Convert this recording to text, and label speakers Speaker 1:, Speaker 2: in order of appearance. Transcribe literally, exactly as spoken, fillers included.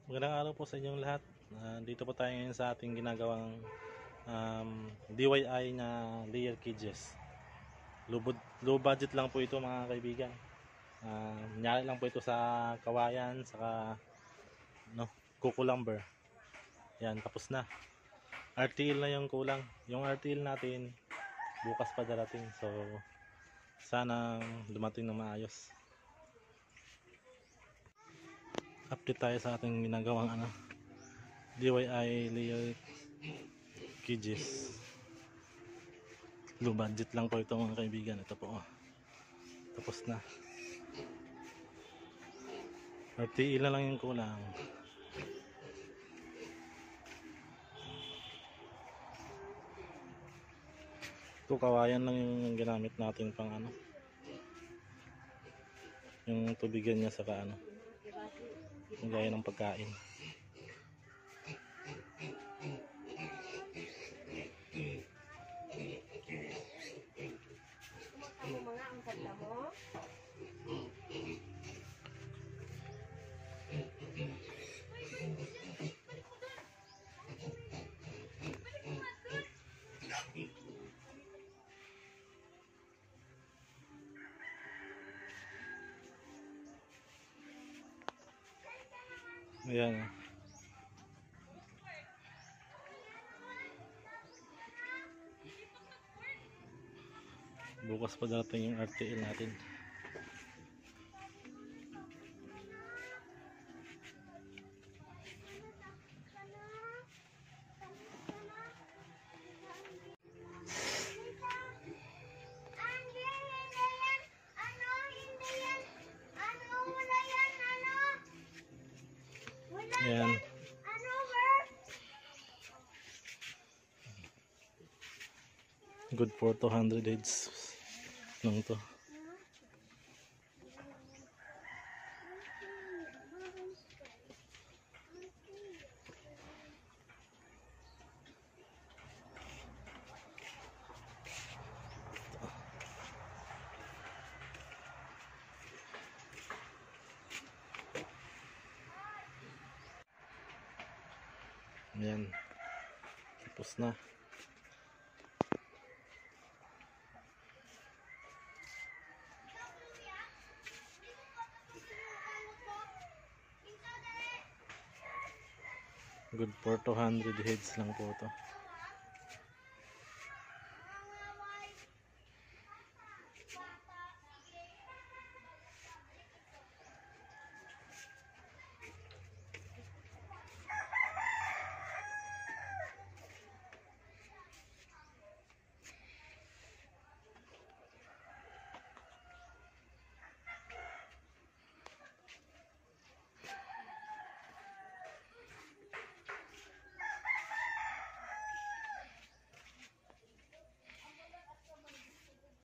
Speaker 1: Magandang araw po sa inyong lahat. Uh, dito po tayo ngayon sa ating ginagawang um, D I Y na layer cages. Low, low budget lang po ito mga kaibigan. Uh, Nyari lang po ito sa kawayan, saka no, kuko lumber. Yan, tapos na. R T L na yung kulang. Yung R T L natin bukas pa darating. So sana dumating na maayos. Update tayo sa ating ginagawang ano, D I Y layer cages. Low budget lang po ito mga kaibigan. Ito po, oh. Tapos na. R T L na lang yung kulang. Ito kawayan lang yung ginamit natin pang ano, yung tubigan niya saka ano, yung gaya ng pagkain.
Speaker 2: Ano mga ang kanta mo?
Speaker 1: Ayan. Bukas pa darating yung R T L natin. Ayan. Good for two hundred heads lang to. Ayan. Tapos na. Good for two hundred heads lang po to.